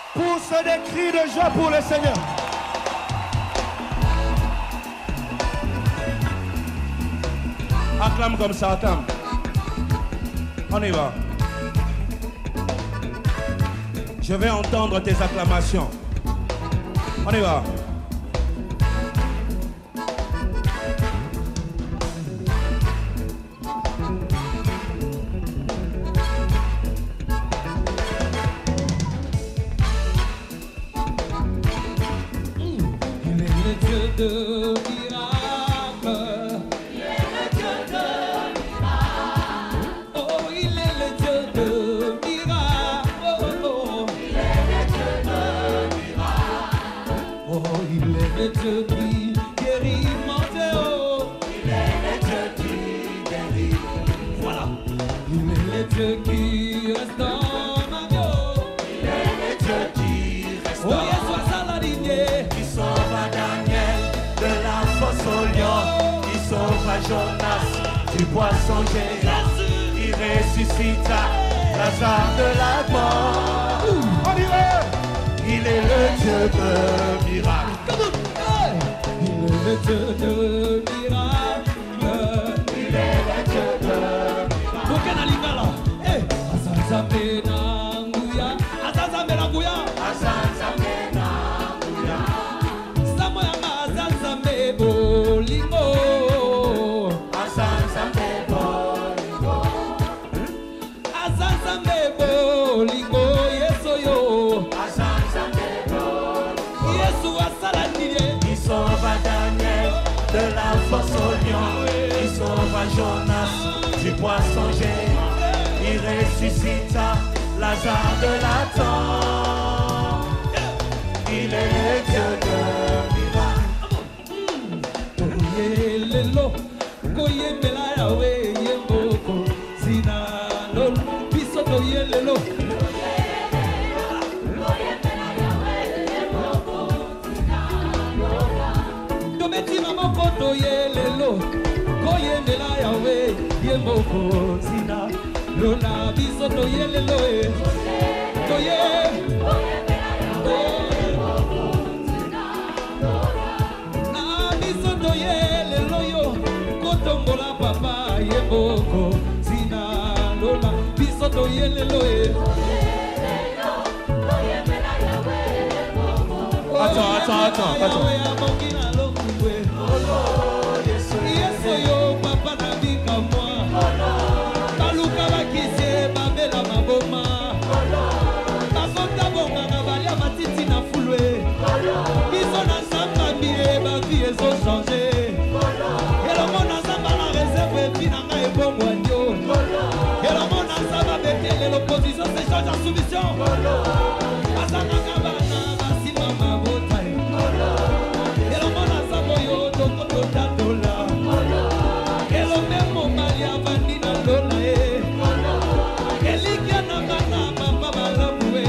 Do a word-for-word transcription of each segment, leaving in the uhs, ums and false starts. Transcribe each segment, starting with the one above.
Pousse des cris de joie pour le Seigneur. Acclame comme ça, acclame. On y va. Je vais entendre tes acclamations. On y va. Il est le Dieu de miracles. Il est le Dieu de miracles. Oh, il est le Dieu de miracles. Oh, oh. Il est le Dieu de miracles. Oh, il est le Dieu qui guérit Montéo. Il est le Dieu qui guérit. Voilà. Il est le Dieu qui restaure Mario. Il est le Dieu qui restaure. Oh, yes, soit ça la lignée. Il sauva Daniel de la fosse au lion. Il sauva Jonas du poisson géant. Il ressuscita Lazare de la mort. On y va. Il est le Dieu de miracles. Il est le Dieu de miracles. Il est le Dieu de miracles. Bokena lingala. Eh, Azazambe nanguya. Azazambe nanguya. Azazambe nanguya. Samoyanga azazambe bolingo. Azazambe bolingo. Azazambe bolingo. Yeso yo. Azazambe bolingo. Yesu asala nini. Il sauva Daniel de la fosse au lion. Il sauva Jonas du poisson géant. Il ressuscita Lazare de la tombe. Il est le Dieu de miracles. Oyelelo, koyembela yawe yemboko, zinalol, biso toyelelo. Dometi mamoko toyelelo, koyembela yawe yemboko, zinalola, biso toyelelo e. Toye, na biso toyelelo yo, kotombola papa yemboko, zinalola, biso toyelelo e. Attends, attends, attends, attends. Yeso yo papa na bika mwa. Baluka bakise babela maboma. Bazota bonga na balia matiti na fulwe. Biso na samba bie ba vie ezo changer. Elongo na samba na réserve puis na ngai ebongo ndio. Elongo na samba bekele l'opposition se change en soumission. Bazanga kabana basima mabota. Elongo na samba yo toko tota dola. Elongo mo malia bandina dola e. Elikia na kana papa balabwe.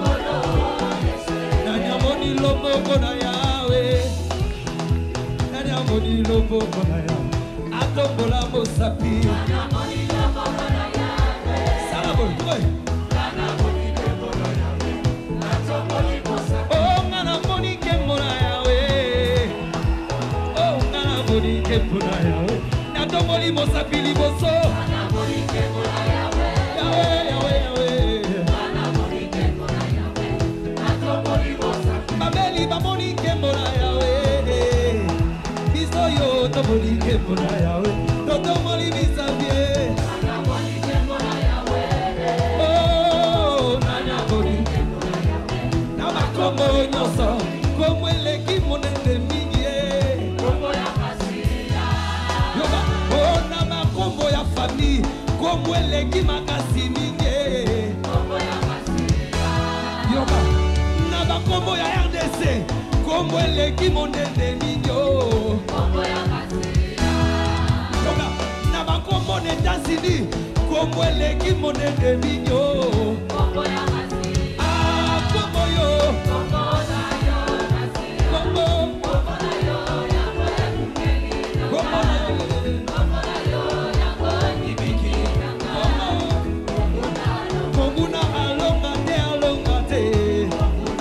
Nanya moni loboko na yawe. Nanya moni loboko na yawe. Atombola mosapi. Nanya moni loboko na yawe. Salabo, boy. Nanya moni loboko na yawe. Atomboli mosapi. Oh, nana moni kembo na yawe. Oh, nana moni kembo na yawe. Atomboli mosapi liboso. Nana moni kembo na yawe. Yawe, yawe, yawe. Nana moni kembo na yawe. Atomboli mosapi. Babeli bamoni kembo na yawe. Biso yo tomboli kembo na yawe. Totomboli bisabie. Nana moni kembo na yawe. Oh, nana moni kembo na yawe. Na makombo nyonso. Kombo eleki monene mingi. Kombo ya kasia. Yoba, oh na makombo ya famille. Kombo eleki makasi mingi. Kombo ya kasia. Yoba, na makombo ya R D C. Kombo eleki monene mingi. Kombo ya kasia. Yoba, na makombo na États-Unis. Kombo eleki monene mingi. Kombo ya kasia. Ah, kombo yo. Kombo na yo kasia. Kombo. Kombo na yo ya kweli. Kombo na yo. Kombo na yo ya kweli. Kombo na alonga te alonga te.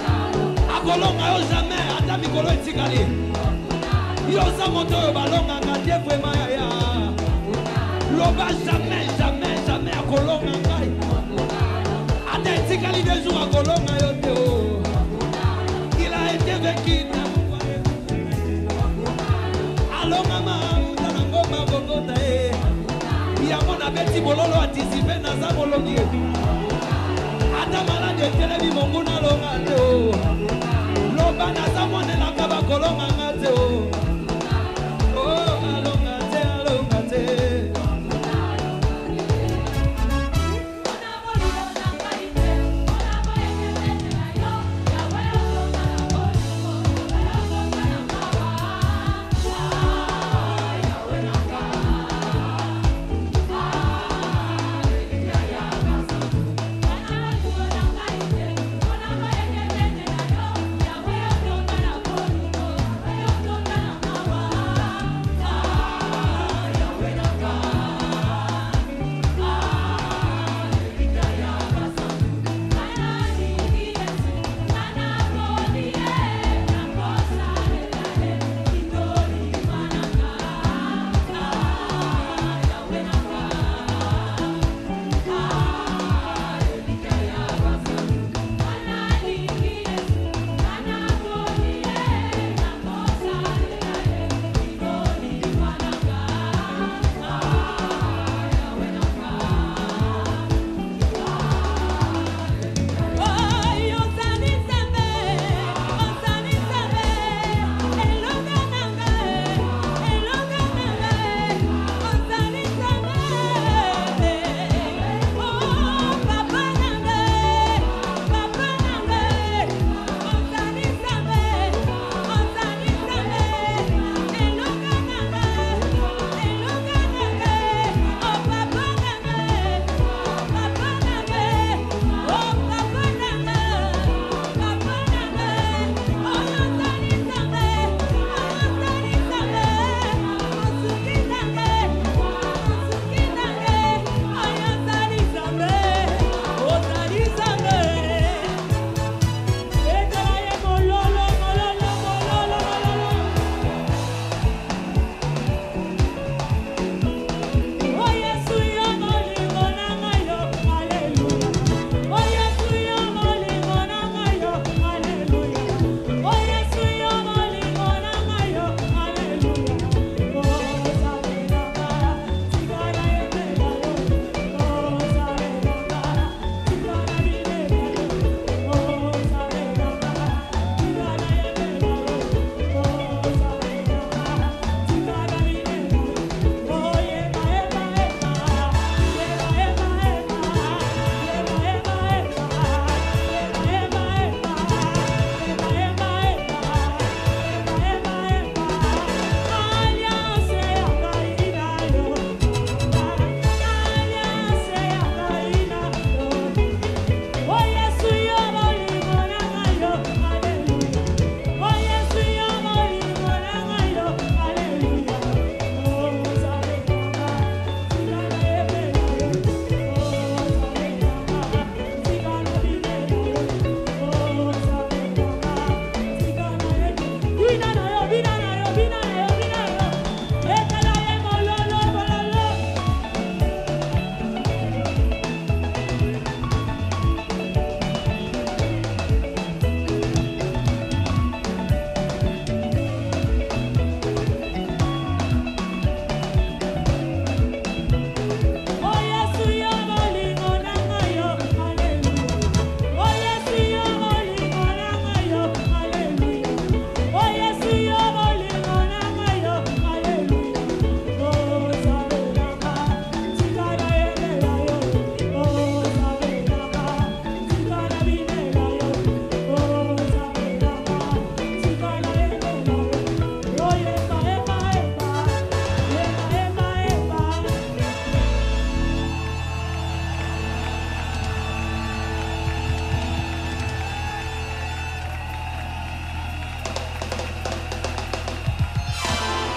Yosa moto balonga ngate vraiment ya. Loba jamais jamais jamais à kolonga ngai. Ata tikali des jours à kolonga yote. Il a été vaincu. Allô maman, dans ngoma bogota e. Ya mona beti bololo anticiper na za bolongi. Ata malade televi monguna longa te. Loba na za mona na kaba kolonga ngate o.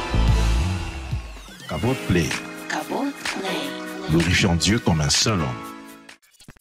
Cabot Play. Cabot Play. Glorifiant Dieu comme un seul homme.